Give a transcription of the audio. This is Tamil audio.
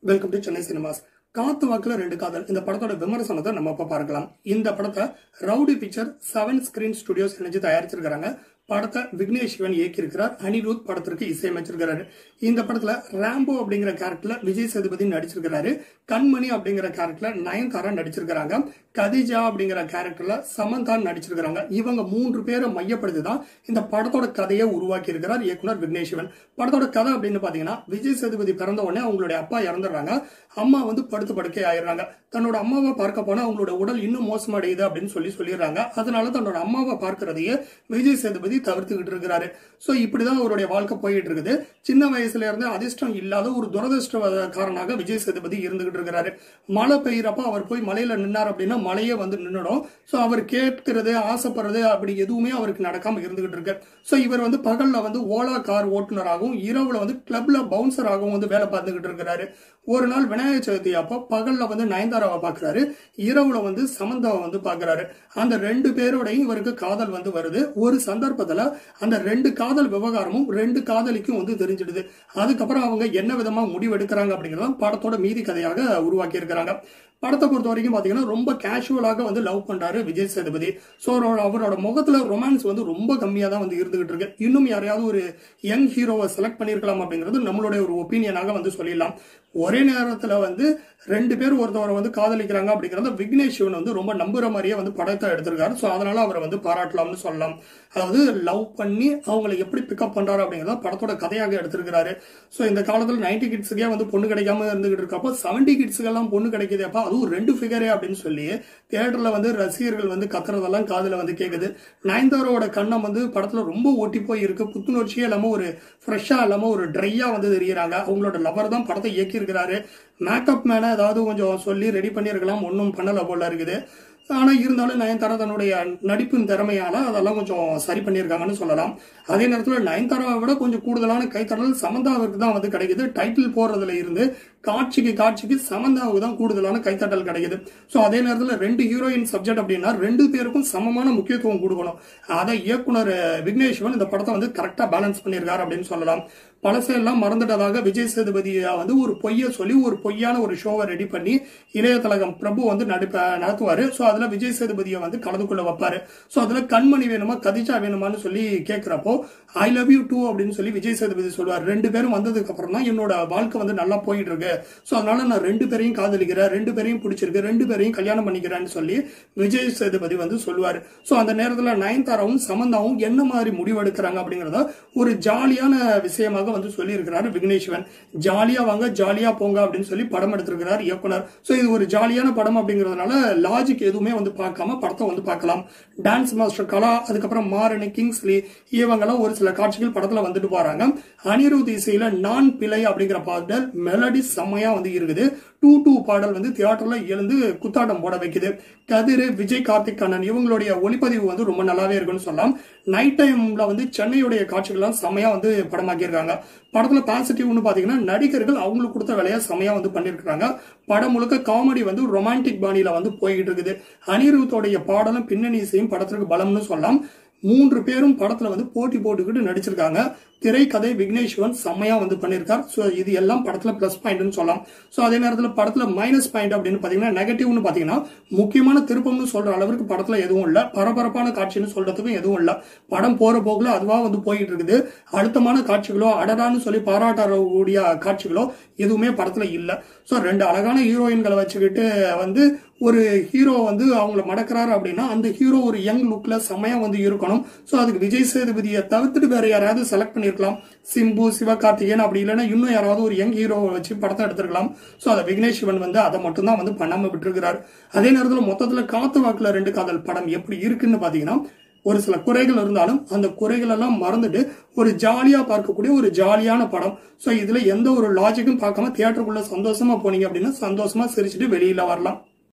Welcome to Chennai cinemas. காத்து வாக்குல ரெண்டு காதல் இந்த படத்தோட விமர்சனத்தை நம்ம இப்ப பார்க்கலாம். இந்த படத்தை ரவுடி பிக்சர் 7 ஸ்கிரீன் ஸ்டுடியோஸ் இணைஞ்சு தயாரிச்சிருக்காங்க. படத்தை விக்னேஷ் சிவன் இயக்கியிருக்கிறார். அனிருத் படத்திற்கு இசையமைச்சிருக்கிறாரு. இந்த படத்துல ராம்போ அப்படிங்கிற கேரக்டர்ல விஜய் சேதுபதி நடிச்சிருக்கிறாரு. கண்மணி அப்படிங்கிற கேரக்டர்ல நயன்தாரா நடிச்சிருக்காங்க. கதிஜா அப்படிங்கிற கேரக்டர்ல சமந்தா நடிச்சிருக்காங்க. இவங்க 3 பேரை மையப்படுத்திதான் இந்த படத்தோட கதையை உருவாக்கி இருக்கிறார் இயக்குனர் விக்னேஷ் சிவன். படத்தோட கதை அப்படின்னு பாத்தீங்கன்னா, விஜய் சேதுபதி பிறந்த உடனே அவங்களுடைய அப்பா இறந்துடுறாங்க. அம்மா படுத்து படுக்கை ஆயிடுறாங்க. தன்னோட அம்மாவை பார்க்க போனா அவங்களோட உடல் இன்னும் மோசமடையுது அப்படின்னு சொல்லிடுறாங்க. அதனால தன்னோட அம்மாவை பார்க்கறதையே விஜய் சேதுபதி தவிர்த்துக்கிட்டு இருக்கிறாரு. சோ இப்படிதான் அவருடைய வாழ்க்கை போயிட்டு இருக்குது. சின்ன வயசுல இருந்து அதிர்ஷ்டம் இல்லாத ஒரு துரதிருஷ்டக்காரனாக விஜய் சேதுபதி இருந்துகிட்டு இருக்கிறாரு. மழை பெய்யறப்ப அவர் போய் மலையில நின்னார் அப்படின்னா மழையே நின்னுடும். சோ அவர் கேட்கிறது ஆசைப்படுறது அப்படி எதுவுமே அவருக்கு நடக்காம இருந்துகிட்டு இருக்கு. சோ இவர் பகல்ல ஓலா கார் ஓட்டுநராகவும் இரவுல கிளப்ல பவுன்சராகவும் வேலை பார்த்துக்கிட்டு இருக்கிறாரு. ஒரு நாள் விநாயகர் சதுர்த்தி அப்போ பகல்ல நயன்தாராவை பாக்குறாரு, இரவுல சமந்தாவை பாக்குறாரு. அந்த 2 பேரோடையும் இவருக்கு காதல் வருது. ஒரு சந்தர்ப்பத்துல அந்த 2 காதல் விவகாரமும் 2 காதலிக்கும் தெரிஞ்சிடுது. அதுக்கப்புறம் அவங்க என்ன விதமா முடிவு எடுக்கிறாங்க அப்படிங்கறத படத்தோட மீதி கதையாக உருவாக்கி இருக்கிறாங்க. படத்தை பொறுத்த வரைக்கும் பாத்தீங்கன்னா ரொம்ப கேஷுவலாக லவ் பண்றாரு விஜய் சேதுபதி. சோ அவரோட முகத்துல ரொமான்ஸ் ரொம்ப கம்மியா தான் இருந்துகிட்டு இருக்கு. இன்னும் யாரையாவது ஒரு யங் ஹீரோவை செலக்ட் பண்ணிருக்கலாம் அப்படிங்கிறது நம்மளுடைய ஒரு ஒப்பீனியனாக சொல்லிடலாம். ஒரே நேரத்துல 2 பேர் ஒருத்தவரை காதலிக்கிறாங்க அப்படிங்கறத விக்னேஷ் சிவன் ரொம்ப நம்புற மாதிரியே படத்தை எடுத்திருக்காரு. சோ அதனால அவரை பாராட்டலாம்னு சொல்லலாம். அதாவது லவ் பண்ணி அவங்களை எப்படி பிக்கப் பண்றாரு அப்படிங்கறத படத்தோட கதையாக எடுத்திருக்காரு. சோ இந்த காலத்துல 90 கிட்ஸுக்கே பொண்ணு கிடைக்காம இருந்துகிட்டு இருக்கப்போ 70 கிட்ஸுக்கு எல்லாம் பொண்ணு கிடைக்குதேப்பா, அதுவும் 2 ஃபிகரே அப்படின்னு சொல்லி தியேட்டர்ல ரசிகர்கள் கத்துறதெல்லாம் காதுல கேக்குது. நயன்தாரோட கண்ணம் படத்துல ரொம்ப ஒட்டி போய் இருக்கு. புத்துணர்ச்சியே இல்லாம ஒரு ஃப்ரெஷ்ஷா இல்லாம ஒரு ட்ரையா தெரியுறாங்க. அவங்களோட லவர் தான் படத்தை இயக்கி இருக்கிறாரு. மேக்கப் மேன ஏதாவது கொஞ்சம் சொல்லி ரெடி பண்ணிருக்கலாம், ஒன்னும் பண்ணல போல இருக்குது. ஆனா இருந்தாலும் நயன்தாரா தன்னுடைய நடிப்பின் திறமையால அதெல்லாம் கொஞ்சம் சரி பண்ணியிருக்காங்கன்னு சொல்லலாம். அதே நேரத்துல நயன்தாராவை விட கொஞ்சம் கூடுதலான கைத்தடல் சமந்தாவுக்கு தான் கிடைக்குது. டைட்டில் போடுறதுல இருந்து காட்சிக்கு சமந்தாவுக்கு தான் கூடுதலான கைத்தட்டல் கிடைக்குது. சோ அதே நேரத்துல 2 ஹீரோயின் சப்ஜெக்ட் அப்படின்னா 2 பேருக்கும் சமமான முக்கியத்துவம் கொடுக்கணும். அதை இயக்குனர் விக்னேஷ் சிவன் இந்த படத்தை கரெக்டா பேலன்ஸ் பண்ணியிருக்காரு அப்படின்னு சொல்லலாம். பழசெல்லாம் மறந்துட்டதாக விஜய் சேதுபதியை ஒரு பொய்ய சொல்லி ஒரு பொய்யான ஒரு ஷோவை ரெடி பண்ணி இளையதலகம் பிரபு நடத்துவாரு. சோ அதுல விஜய் சேதுபதியை கலந்து கொள்ள வைப்பாரு. சோ அதுல கண்மணி வேணுமா கதிஜா வேணுமான்னு சொல்லி கேட்கிறப்போ ஐ லவ் யூ டூ அப்படின்னு சொல்லி விஜய் சேதுபதி சொல்லுவார். 2 பேரும் வந்ததுக்கு அப்புறம் தான் என்னோட வாழ்க்கை நல்லா போயிட்டு இருக்கு. சோ அதனால நான் 2 பேரையும் காதலிக்கிறேன், 2 பேரையும் பிடிச்சிருக்கு, 2 பேரையும் கல்யாணம் பண்ணிக்கிறேன்னு சொல்லி விஜய் சேதுபதி சொல்லுவாரு. சோ அந்த நேரத்துல நயன்தாராவும் சமந்தாவும் என்ன மாதிரி முடிவு எடுக்கிறாங்க அப்படிங்கறத ஒரு ஜாலியான விஷயமாக சொல்லி இருக்கிறாரு விக்னேஷ் சிவன். ஜாலியா வாங்க ஜாலியா போங்க அப்படின்னு சொல்லி படம் எடுத்திருக்கிறார் இயக்குனர். சோ இது ஒரு ஜாலியான படம் அப்படிங்கறதுனால லாஜிக் எதுவுமே பார்க்காம படத்தை பார்க்கலாம். டான்ஸ் மாஸ்டர் கலா, அதுக்கப்புறம் மாரணி, கிங்ஸ்லி இவங்கெல்லாம் ஒரு சில காட்சிகள் படத்துல போறாங்க. அனிருத் இசையில நான் பிழை அப்படிங்கிற பாடல் மெலடி செம்மையா இருக்குது. 2 பாடல் தியேட்டர்ல எழுந்து குத்தாட்டம் போட வைக்குது. கதிர், விஜய், கார்த்திக் கண்ணன் இவங்களுடைய ஒளிப்பதிவு ரொம்ப நல்லாவே இருக்குன்னு சொல்லலாம். நைட் டைம்ல சென்னையுடைய காட்சிகள் செம்மையா படமாக்கி இருக்காங்க. படத்துல பாசிட்டிவ்னு பாத்தீங்கன்னா நடிகர்கள் அவங்களுக்கு கொடுத்த வேலையா செம்மையா பண்ணிருக்காங்க. படம் முழுக்க காமெடி ரொமான்டிக் பாணியில போய்கிட்டு இருக்குது. அனிருத்தோடைய பாடலும் பின்னணி இசையும் படத்திற்கு பலம்னு சொல்லலாம். 3 பேரும் படத்துல போட்டி போட்டுக்கிட்டு நடிச்சிருக்காங்க. திரைக்கதை விக்னேஷ் சிவன் செம்மையா பண்ணிருக்கார். சோ இது எல்லாம் படத்துல பிளஸ் பாயிண்ட்னு சொல்லலாம். சோ அதே நேரத்துல படத்துல மைனஸ் பாயிண்ட் அப்படின்னு பாத்தீங்கன்னா நெகட்டிவ்னு பாத்தீங்கன்னா முக்கியமான திருப்பம்னு சொல்ற அளவுக்கு படத்துல எதுவும் இல்ல. பரபரப்பான காட்சின்னு சொல்றதுக்கும் எதுவும் இல்ல. படம் போற போக்குல அதுவா போயிட்டு இருக்குது. அழுத்தமான காட்சிகளோ அடடான்னு சொல்லி பாராட்டக்கூடிய காட்சிகளோ எதுவுமே படத்துல இல்ல. சோ 2 அழகான ஹீரோயின்களை வச்சுக்கிட்டு ஒரு ஹீரோ அவங்கள மடக்கிறாரு அப்படின்னா அந்த ஹீரோ ஒரு யங் லுக்ல செம்மையா இருக்கணும். சோ அதுக்கு விஜய் சேதுபதியை தவிர்த்துட்டு வேற யாராவது செலக்ட் பண்ணிருக்கலாம். சிம்பு, சிவகார்த்திகேயன் அப்படி இல்லைன்னா இன்னும் யாராவது ஒரு யங் ஹீரோவை வச்சு படத்தை எடுத்திருக்கலாம். சோ அதை விக்னேஷ் சிவன் அதை மட்டும் தான் பண்ணாம விட்டுருக்கிறார். அதே நேரத்துல மொத்தத்துல காத்து வாக்குல 2 காதல் படம் எப்படி இருக்குன்னு பாத்தீங்கன்னா ஒரு சில குறைகள் இருந்தாலும் அந்த குறைகள் எல்லாம் மறந்துட்டு ஒரு ஜாலியா பார்க்கக்கூடிய ஒரு ஜாலியான படம். சோ இதுல எந்த ஒரு லாஜிக்கும் பார்க்காம தியேட்டருக்குள்ள சந்தோஷமா போனீங்க அப்படின்னா சந்தோஷமா சிரிச்சுட்டு வெளியில வரலாம்.